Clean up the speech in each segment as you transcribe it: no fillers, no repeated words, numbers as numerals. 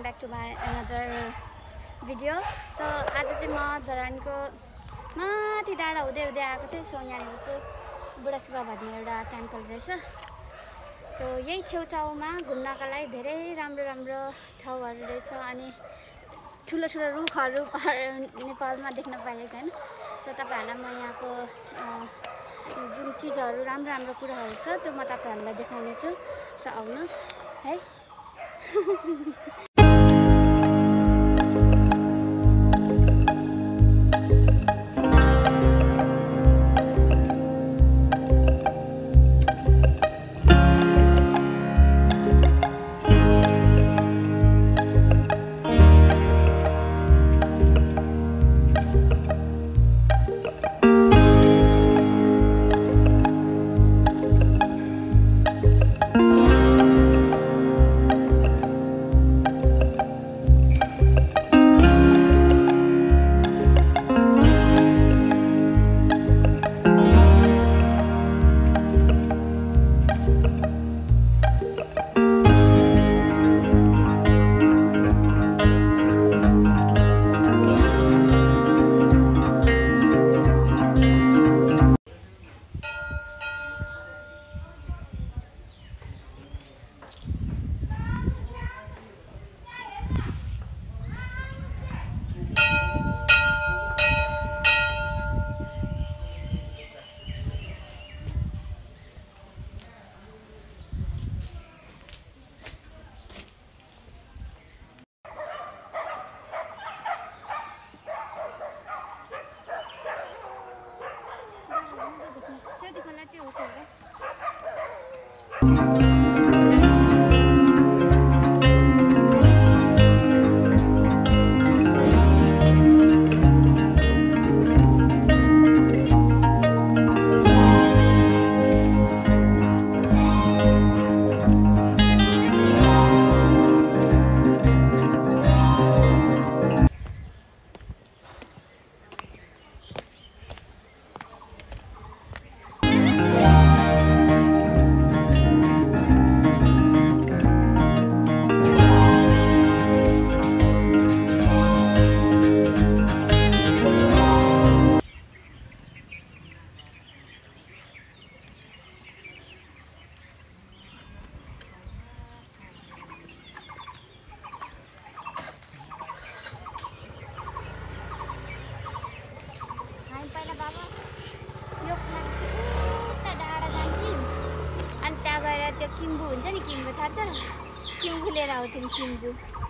back to my another video. So आज चाहिँ म धरानको माथि डाँडा हुँदै हुँदै आएको थिएँ. सो यहाँनिर चाहिँ बुढा सुब्बा भन्ने एउटा टेम्पल रहेछ. सो यही छेउछाउमा घुम्नका लागि धेरै राम्रो ठाउँहरू रहेछ अनि ठुलो रुखहरू नेपालमा देख्न पाइएको हैन. सो तपाईहरुलाई म यहाँको जुन चीजहरू राम्रो कुराहरू छ त्यो म तपाईहरुलाई देखाउने छु. सो आउनुहोस् है. त्यो किम्बु हुन्छ नि, किम्बु थाहा छ? किम्बु लिएर आउँथ्यौँ. किम्बु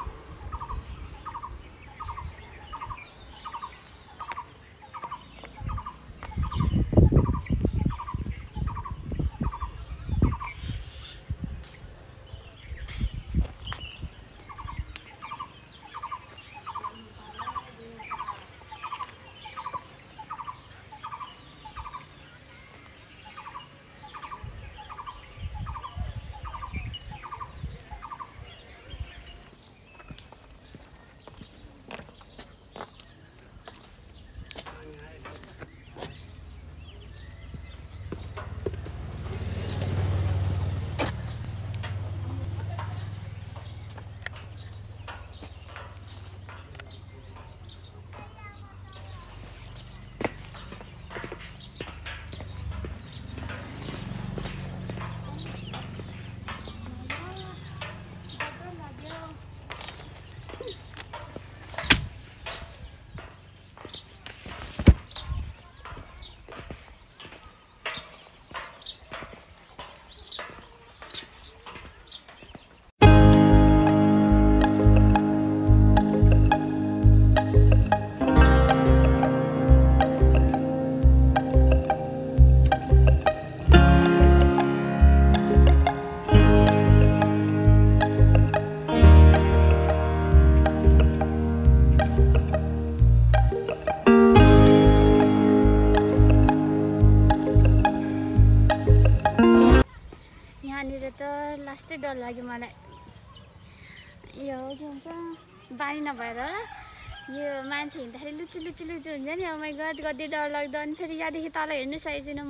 लास्टै डर लाग्यो मलाई. यो के भन्छ बानी नभएर यो मान्छे हिँड्दाखेरि लुचु हुन्छ नि. ओ माइ गड, कति डर लाग्दो. अनि फेरि यहाँदेखि तल हेर्नु सकिँदैन.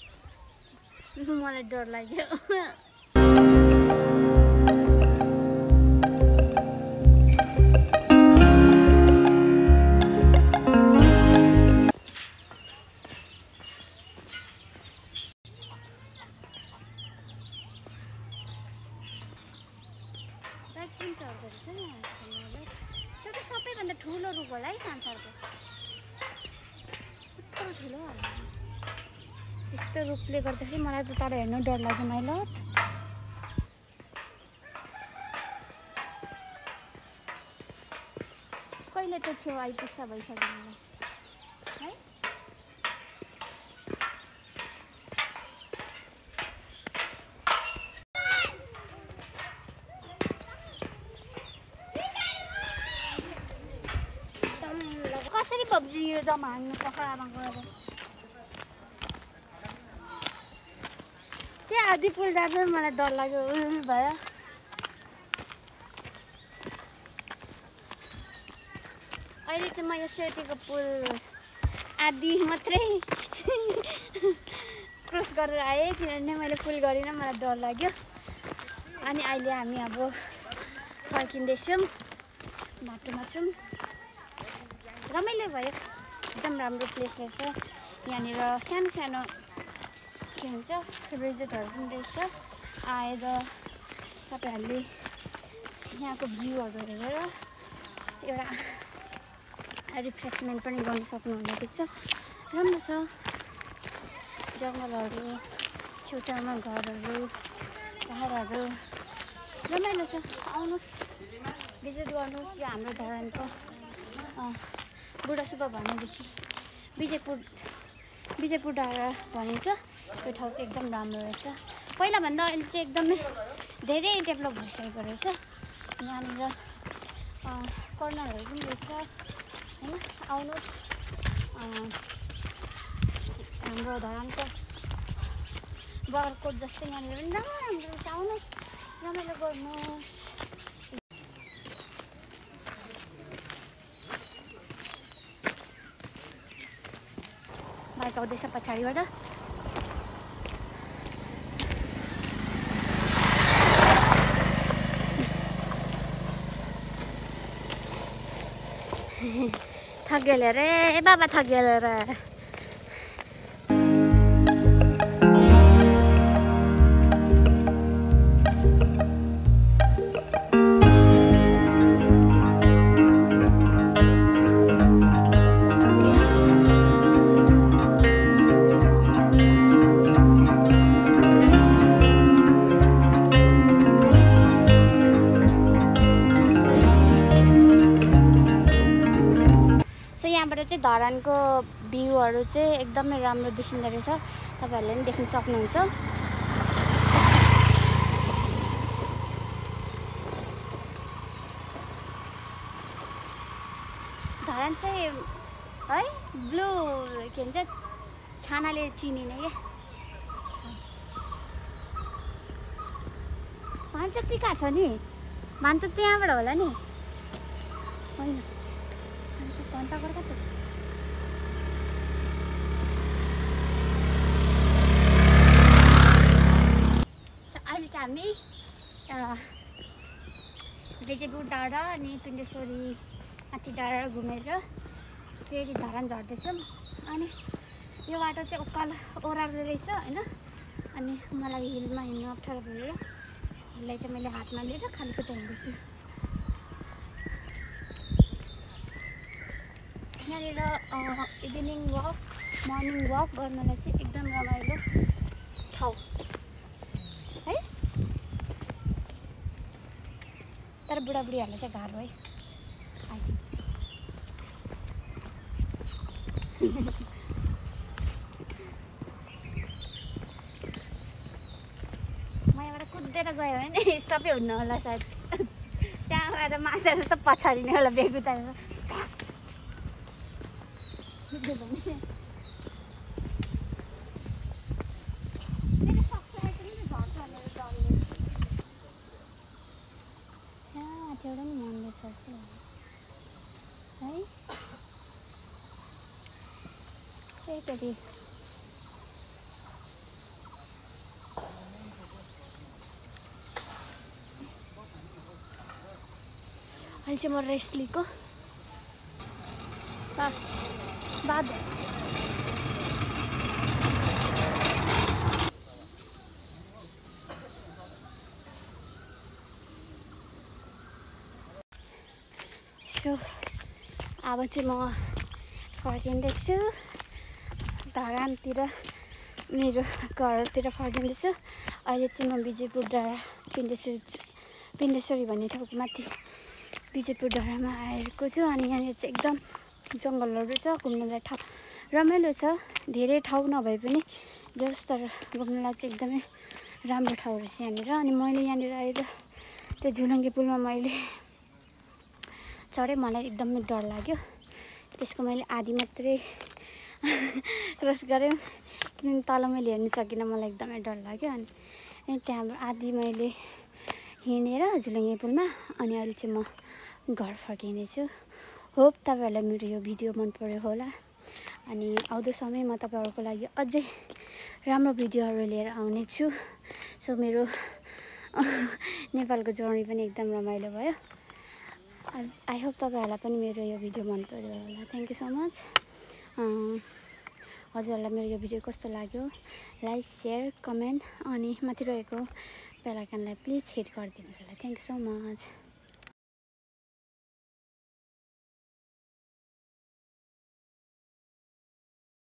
मलाई डर लाग्यो. त्यो त सबैभन्दा ठुलो रुख होला है संसारको। यत्रो ठुलो होला। यस्तो रुखले गर्दाखेरि मलाई त तर हेर्नु डर लाग्यो माइलत। कहिले त छेउ आइपुग्छ भइसक्यो मलाई है। कसरी पब्जी यो जम्मा हान्नु पक्रामा गएर त्यहाँ आधी पुल जाँदा मलाई डर लाग्यो भयो। अहिले चाहिँ म यो सेतीको पुल आधी मात्रै क्रस गरेर आएँ किनभने मैले पुल गरिनँ, मलाई डर लाग्यो। अनि अहिले हामी अब फर्किँदैछौँ, बाटोमा छौँ। रमाइलो भयो, एकदम राम्रो प्लेस रहेछ। यहाँनिर सानो सानो के भन्छ रिजोर्टहरू पनि रहेछ। आएर तपाईँहरूले यहाँको भ्यूहरू हेरेर एउटा रिफ्रेसमेन्ट पनि गर्न सक्नुहुँदो रहेछ। राम्रो छ, जङ्गलहरू, छेउछाउमा घरहरू, पहाडहरू, रमाइलो छ। आउनुहोस्, भिजिट गर्नुहोस्। यो हाम्रो धरानको बुढासुब्बा भनेदेखि विजयपुर डाँडा भनिन्छ। त्यो ठाउँ चाहिँ एकदम राम्रो रहेछ। पहिलाभन्दा अहिले चाहिँ एकदमै धेरै डेभलप भइसकेको रहेछ। यहाँनिर कर्नरहरू पनि रहेछ होइन। आउनुहोस्, हाम्रो धरानको बगरकोट जस्तै यहाँनिर पनि राम्रो राम्रो रहेछ। आउनुहोस्, रमाइलो गर्नुहोस्। बाइक आउँदैछ पछाडिबाट। थक गेले रे बाबा, थक गेले रे। यहाँबाट चाहिँ धरानको भ्यूहरू चाहिँ एकदमै राम्रो देखिँदो रहेछ। तपाईँहरूले पनि देख्न सक्नुहुन्छ। धरान चाहिँ है ब्लू के भन्छ छानाले चिनिने क्या। भान्चोक कहाँ छ नि? भान्चोक त्यहाँबाट होला नि होइन? घन्टा गर्दा त अहिले चाहिँ हामी विजयपुर डाँडा अनि पिण्डेश्वरी माथि डाँडा घुमेर फेरि धरान झर्दैछौँ। अनि यो बाटो चाहिँ उकालो ओह्रालो रहेछ होइन। अनि मलाई हिलमा हिँड्नु अप्ठ्यारो भएर हिललाई चाहिँ मैले हातमा लिएर खाली खुट्टा हिँड्दैछु। यहाँनिर इभिनिङ वक, मर्निङ वक गर्नलाई चाहिँ एकदम रमाइलो ठाउँ है। तर बुढाबुढीहरूलाई चाहिँ गाह्रो है। म यहाँबाट कुदेर गयो भने स्टपै हुन्न होला सायद। त्यहाँबाट माछाहरू त पछाडि नै होला बेगुताएर। एउटा नि मन्दिर छ है। त्यही अहिले चाहिँ म रेस्ट लिएको बाद अब चाहिँ म फर्किँदैछु धरानतिर, मेरो घरतिर फर्किँदैछु। अहिले चाहिँ म विजयपुर डाँडा पिण्डेश्वरी भन्ने ठाउँको माथि विजयपुर डाँडामा आएको छु। अनि यहाँनिर चाहिँ एकदम जङ्गलहरू छ, घुम्नुलाई ठाउँ रमाइलो छ। धेरै ठाउँ नभए पनि जस, तर घुम्नुलाई चाहिँ एकदमै राम्रो ठाउँ रहेछ यहाँनिर। अनि मैले यहाँनिर आएर त्यो झुलुङ्गे पुलमा मैले चढेँ, मलाई एकदमै डर लाग्यो। त्यसको मैले आधी मात्रै क्रस गरेँ किनभने तल मैले हेर्नु सकिनँ, मलाई एकदमै डर लाग्यो। अनि त्यहाँबाट आधी मैले हिँडेर झुलुङ्गे पुलमा, अनि अहिले चाहिँ म घर फर्किँदैछु। होप तपाईँहरूलाई मेरो यो भिडियो मन पर्यो होला। अनि आउँदो समयमा तपाईँहरूको लागि अझै राम्रो भिडियोहरू लिएर आउनेछु। सो मेरो नेपालको जर्नी पनि एकदम रमाइलो भयो। आई होप तपाईँहरूलाई पनि मेरो यो भिडियो मन पर्यो होला। Thank you so much. हजुरहरूलाई मेरो यो भिडियो कस्तो लाग्यो, लाइक, सेयर, कमेन्ट अनि माथि रहेको बेल आइकनलाई प्लिज हिट गरिदिनुहोस् होला। Thank you so much.